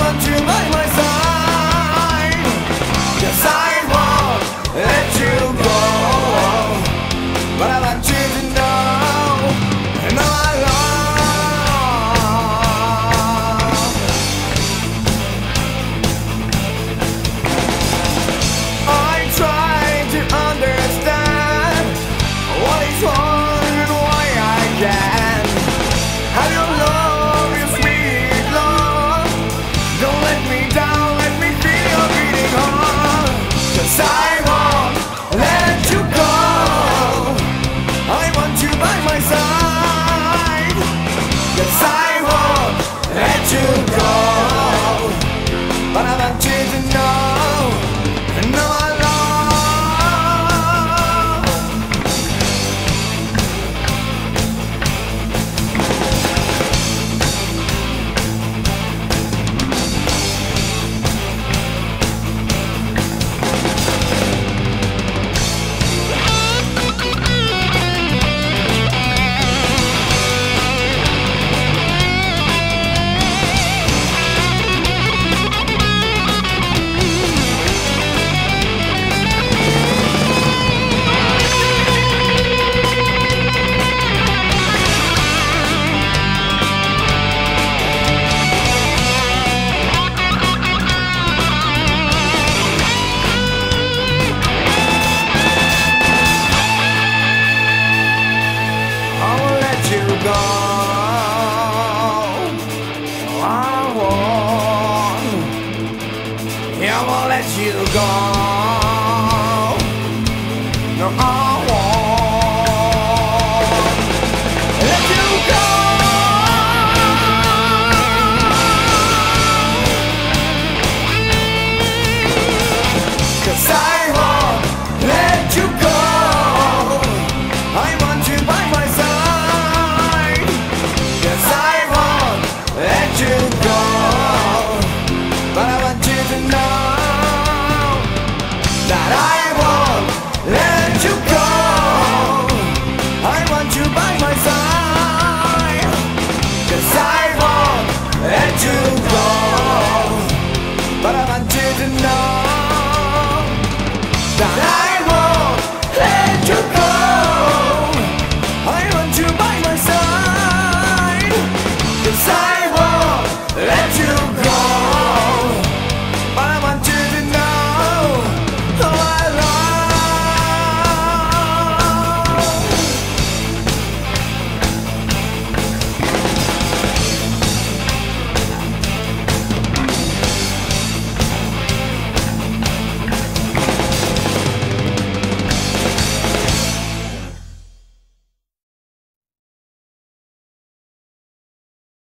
want you by my side. Yes, I won't let you go, but I want you to know, and I love. I try to understand what is wrong and why I can't have your love, your sweet love. Don't let me down, let me feel your beating heart. 'Cause I won't let you go. I want you by my side. Yes, I won't let you go, but I want you to know, and know I love. Go. I won't let you go. No.